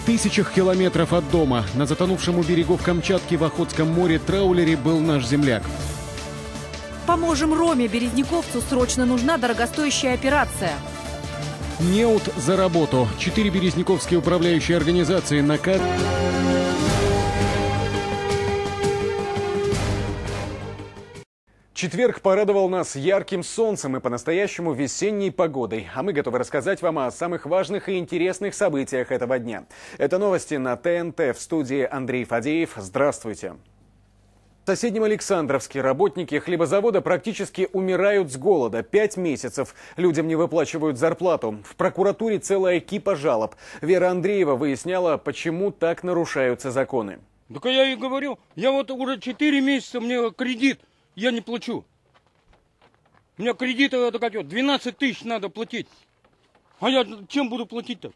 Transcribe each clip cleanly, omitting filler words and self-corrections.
тысячах километров от дома на затонувшем у берегов Камчатки в Охотском море траулере был наш земляк. Поможем Роме Березняковцу, срочно нужна дорогостоящая операция. НЕУТ за работу. 4 березняковские управляющие организации на Четверг порадовал нас ярким солнцем и по-настоящему весенней погодой. А мы готовы рассказать вам о самых важных и интересных событиях этого дня. Это новости на ТНТ. В студии Андрей Фадеев. Здравствуйте. В соседнем Александровске работники хлебозавода практически умирают с голода. 5 месяцев людям не выплачивают зарплату. В прокуратуре целая кипа жалоб. Вера Андреева выясняла, почему так нарушаются законы. Так я и говорю, я вот уже 4 месяца, мне кредит. Я не плачу. У меня кредиты 12 тысяч надо платить. А я чем буду платить-то?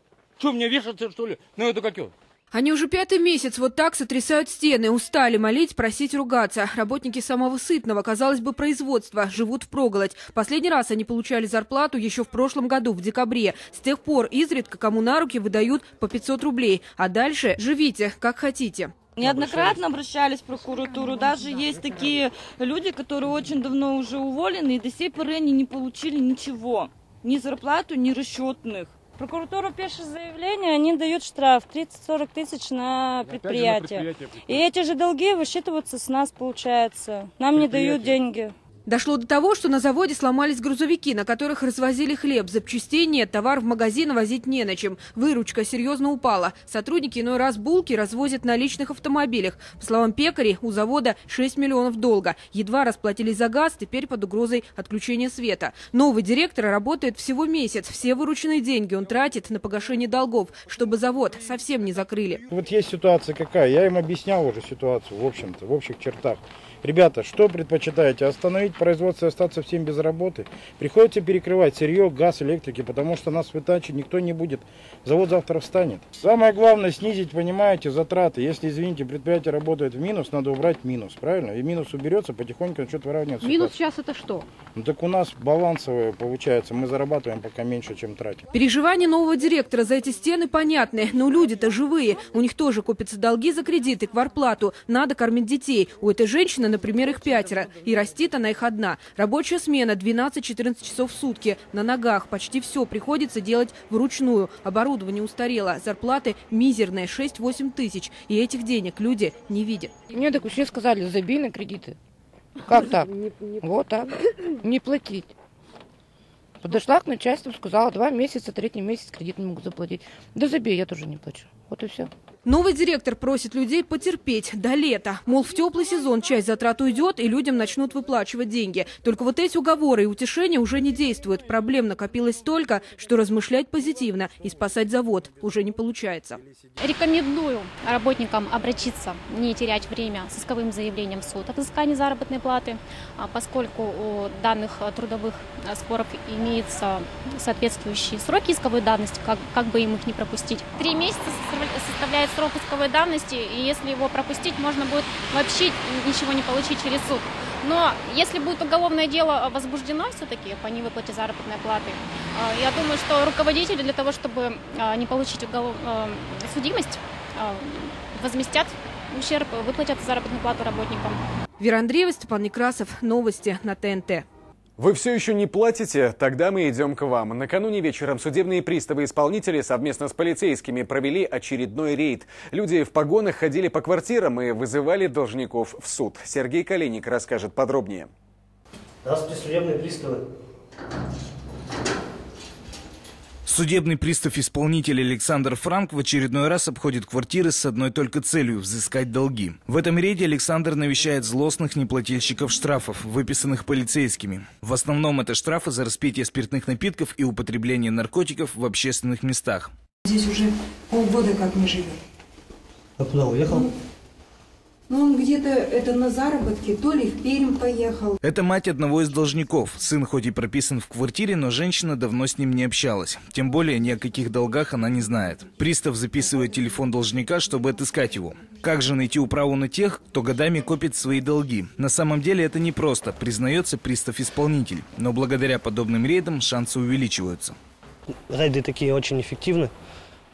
Че мне вешаться, что ли? На это как? Они уже 5-й месяц вот так сотрясают стены. Устали молить, просить, ругаться. Работники самого сытного, казалось бы, производства живут впроголодь. Последний раз они получали зарплату еще в прошлом году, в декабре. С тех пор изредка кому на руки выдают по 500 рублей. А дальше живите, как хотите. Неоднократно обращались в прокуратуру. Даже есть такие люди, которые очень давно уже уволены, и до сей поры они не получили ничего. Ни зарплату, ни расчетных. Прокуратура пишет заявление, они дают штраф 30-40 тысяч на предприятие. И эти же долги высчитываются с нас, получается. Нам не дают деньги. Дошло до того, что на заводе сломались грузовики, на которых развозили хлеб. Запчастей нет, товар в магазин возить не на чем. Выручка серьезно упала. Сотрудники иной раз булки развозят на личных автомобилях. По словам пекарей, у завода 6 миллионов долга. Едва расплатились за газ, теперь под угрозой отключения света. Новый директор работает всего месяц. Все вырученные деньги он тратит на погашение долгов, чтобы завод совсем не закрыли. Вот есть ситуация какая. Я им объяснял уже ситуацию, в общем-то, в общих чертах. Ребята, что предпочитаете? Остановить производство и остаться всем без работы? Приходится перекрывать сырье, газ, электрики, потому что нас вытачивать никто не будет. Завод завтра встанет. Самое главное снизить, понимаете, затраты. Если, извините, предприятие работает в минус, надо убрать минус, правильно? И минус уберется, потихоньку начнет выравниваться. Минус сейчас это что? Ну так у нас балансовое получается. Мы зарабатываем пока меньше, чем тратим. Переживания нового директора за эти стены понятны. Но люди-то живые. У них тоже копятся долги за кредиты, квартплату. Надо кормить детей. У этой женщины, например, их 5. И растит она их одна. Рабочая смена 12-14 часов в сутки. На ногах. Почти все приходится делать вручную. Оборудование устарело. Зарплаты мизерные 6-8 тысяч. И этих денег люди не видят. Мне так вообще сказали, забей на кредиты. Как так? Вот так. Не платить. Подошла к начальству, сказала, 2 месяца, 3-й месяц кредит не могу заплатить. Да забей, я тоже не плачу. Вот и все. Новый директор просит людей потерпеть до лета. Мол, в теплый сезон часть затрат уйдет, и людям начнут выплачивать деньги. Только вот эти уговоры и утешения уже не действуют. Проблем накопилось столько, что размышлять позитивно и спасать завод уже не получается. Рекомендую работникам обратиться, не терять время с исковым заявлением в суд о взыскании заработной платы, поскольку у данных трудовых споров имеются соответствующие сроки исковой давности, как бы им их не пропустить. 3 месяца составляет срок исковой давности, и если его пропустить, можно будет вообще ничего не получить через суд. Но если будет уголовное дело возбуждено все-таки по невыплате заработной платы, я думаю, что руководители для того, чтобы не получить судимость, возместят ущерб, выплатят заработную плату работникам. Вера Андреева, Степан Некрасов. Новости на ТНТ. Вы все еще не платите? Тогда мы идем к вам. Накануне вечером судебные приставы-исполнители совместно с полицейскими провели очередной рейд. Люди в погонах ходили по квартирам и вызывали должников в суд. Сергей Калиник расскажет подробнее. Здравствуйте, судебные приставы. Судебный пристав-исполнитель Александр Франк в очередной раз обходит квартиры с одной только целью – взыскать долги. В этом рейде Александр навещает злостных неплательщиков штрафов, выписанных полицейскими. В основном это штрафы за распитие спиртных напитков и употребление наркотиков в общественных местах. Здесь уже полгода как не живет. А куда уехал? Ну, он где-то на заработке, то ли в Пермь поехал. Это мать одного из должников. Сын хоть и прописан в квартире, но женщина давно с ним не общалась. Тем более ни о каких долгах она не знает. Пристав записывает телефон должника, чтобы отыскать его. Как же найти управу на тех, кто годами копит свои долги? На самом деле это непросто, признается пристав-исполнитель. Но благодаря подобным рейдам шансы увеличиваются. Рейды такие очень эффективны.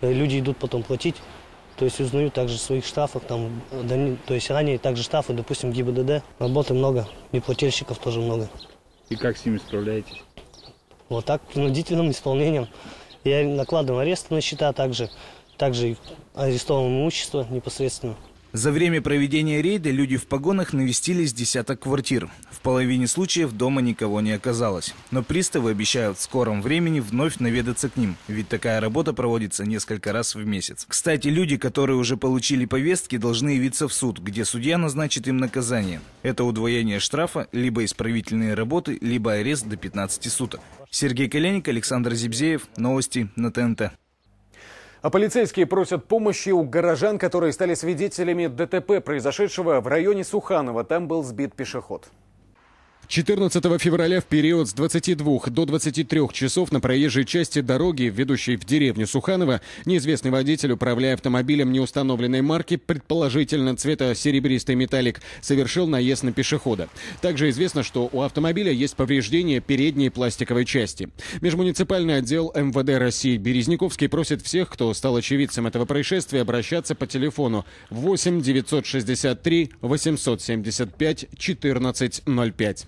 Люди идут потом платить, то есть узнают также своих штрафов, там, то есть ранее также штрафы, допустим, ГИБДД. Работы много, неплательщиков тоже много. И как с ними справляетесь? Вот так, принудительным исполнением. Я накладываю аресты на счета, также и арестовано имущество непосредственно. За время проведения рейда люди в погонах навестили с десяток квартир. В половине случаев дома никого не оказалось. Но приставы обещают в скором времени вновь наведаться к ним, ведь такая работа проводится несколько раз в месяц. Кстати, люди, которые уже получили повестки, должны явиться в суд, где судья назначит им наказание. Это удвоение штрафа, либо исправительные работы, либо арест до 15 суток. Сергей Коленник, Александр Зибзеев. Новости на ТНТ. А полицейские просят помощи у горожан, которые стали свидетелями ДТП, произошедшего в районе Суханова. Там был сбит пешеход. 14 февраля в период с 22 до 23 часов на проезжей части дороги, ведущей в деревню Суханово, неизвестный водитель, управляя автомобилем неустановленной марки, предположительно цвета серебристый металлик, совершил наезд на пешехода. Также известно, что у автомобиля есть повреждения передней пластиковой части. Межмуниципальный отдел МВД России Березниковский просит всех, кто стал очевидцем этого происшествия, обращаться по телефону 8 963 875 1405.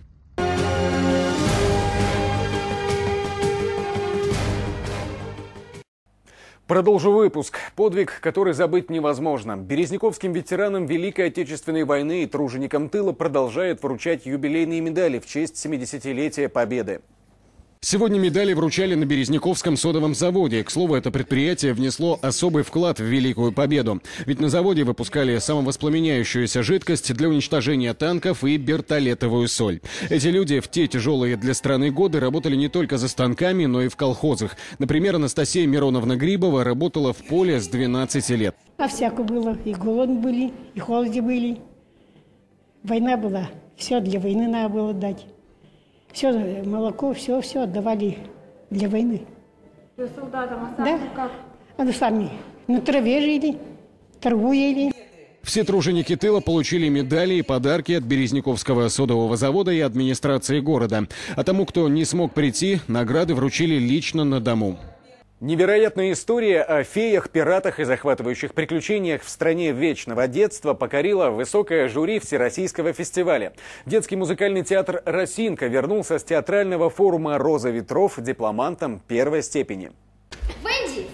Продолжу выпуск. Подвиг, который забыть невозможно. Березниковским ветеранам Великой Отечественной войны и труженикам тыла продолжают вручать юбилейные медали в честь 70-летия Победы. Сегодня медали вручали на Березниковском содовом заводе. К слову, это предприятие внесло особый вклад в Великую Победу. Ведь на заводе выпускали самовоспламеняющуюся жидкость для уничтожения танков и бертолетовую соль. Эти люди в те тяжелые для страны годы работали не только за станками, но и в колхозах. Например, Анастасия Мироновна Грибова работала в поле с 12 лет. А всяко было. И голод были, и холоде были. Война была. Все для войны надо было дать. Все, молоко, все отдавали для войны. Для солдатам, а сами как? А сами на траве жили, торгуели. Все труженики тыла получили медали и подарки от Березниковского содового завода и администрации города. А тому, кто не смог прийти, награды вручили лично на дому. Невероятная история о феях, пиратах и захватывающих приключениях в стране вечного детства покорила высокое жюри Всероссийского фестиваля. Детский музыкальный театр «Росинка» вернулся с театрального форума «Роза ветров» дипломантом первой степени. Венди,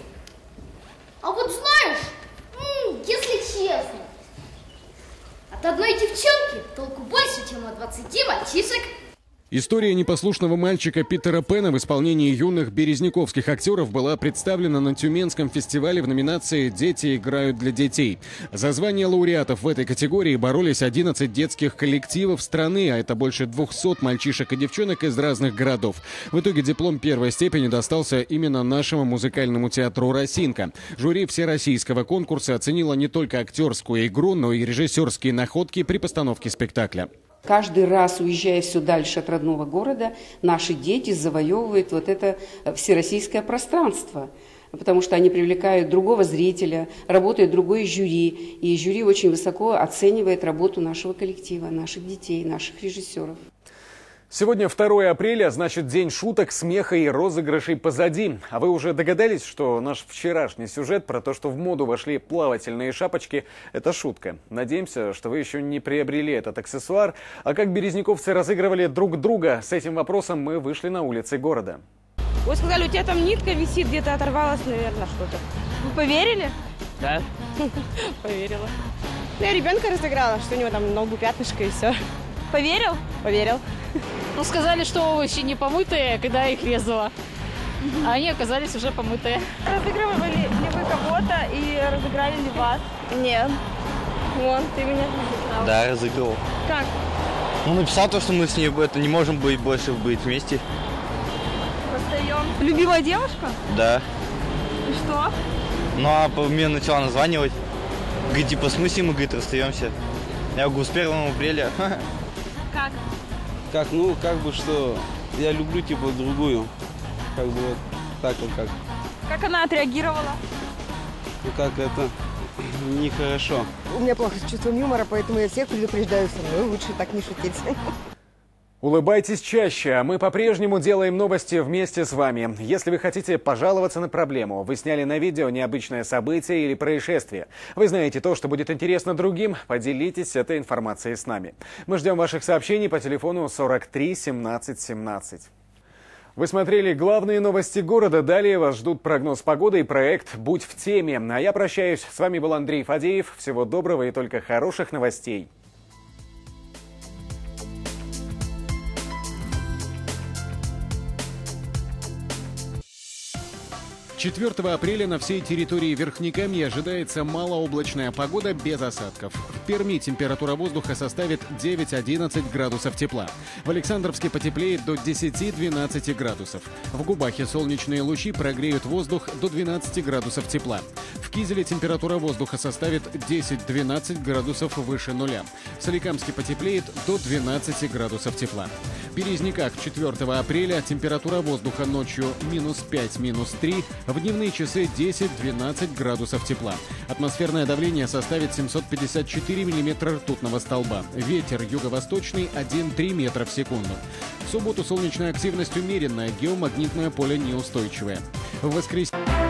а вот знаешь, если честно, от одной девчонки толку больше, чем от 20 мальчишек. История непослушного мальчика Питера Пэна в исполнении юных березниковских актеров была представлена на Тюменском фестивале в номинации «Дети играют для детей». За звание лауреатов в этой категории боролись 11 детских коллективов страны, а это больше 200 мальчишек и девчонок из разных городов. В итоге диплом первой степени достался именно нашему музыкальному театру «Росинка». Жюри всероссийского конкурса оценило не только актерскую игру, но и режиссерские находки при постановке спектакля. Каждый раз, уезжая все дальше от родного города, наши дети завоевывают вот это всероссийское пространство, потому что они привлекают другого зрителя, работает другое жюри, и жюри очень высоко оценивает работу нашего коллектива, наших детей, наших режиссеров. Сегодня 2 апреля, значит, день шуток, смеха и розыгрышей позади. А вы уже догадались, что наш вчерашний сюжет про то, что в моду вошли плавательные шапочки, это шутка. Надеемся, что вы еще не приобрели этот аксессуар. А как березниковцы разыгрывали друг друга, с этим вопросом мы вышли на улицы города. Вы сказали, у тебя там нитка висит, где-то оторвалась, наверное, что-то. Вы поверили? Да. Поверила. Ну, я ребенка разыграла, что у него там на лбу пятнышко и все. Поверил? Поверил. Ну, сказали, что овощи не помытые, когда я их резала. А они оказались уже помытые. Разыгрывали ли вы кого-то и разыграли ли вас? Нет. Вон, ты меня разыграл. Да, разыгрывал. Как? Ну, написал то, что мы с ней не можем больше быть вместе. Расстаем. Любимая девушка? Да. И что? Ну, а мне начала названивать. Говорит, типа, в смысле мы, говорит, расстаемся? Я говорю, с 1 апреля. Как? Как, ну, как бы что, я люблю, типа, другую. Как бы вот так вот как. Как она отреагировала? Ну, как это, нехорошо. У меня плохо с чувством юмора, поэтому я всех предупреждаю, со мной лучше так не шутить. Улыбайтесь чаще, а мы по-прежнему делаем новости вместе с вами. Если вы хотите пожаловаться на проблему, вы сняли на видео необычное событие или происшествие, вы знаете то, что будет интересно другим, поделитесь этой информацией с нами. Мы ждем ваших сообщений по телефону 43 17 17. Вы смотрели главные новости города. Далее вас ждут прогноз погоды и проект «Будь в теме». А я прощаюсь. С вами был Андрей Фадеев. Всего доброго и только хороших новостей. 4 апреля на всей территории Верхнекамья ожидается малооблачная погода без осадков. В Перми температура воздуха составит 9-11 градусов тепла. В Александровске потеплеет до 10-12 градусов. В Губахе солнечные лучи прогреют воздух до 12 градусов тепла. В Кизеле температура воздуха составит 10-12 градусов выше нуля. В Соликамске потеплеет до 12 градусов тепла. В Березниках 4 апреля температура воздуха ночью -5, -3, в дневные часы 10-12 градусов тепла. Атмосферное давление составит 754 миллиметра ртутного столба. Ветер юго-восточный 1,3 метра в секунду. В субботу солнечная активность умеренная, геомагнитное поле неустойчивое. В воскресенье...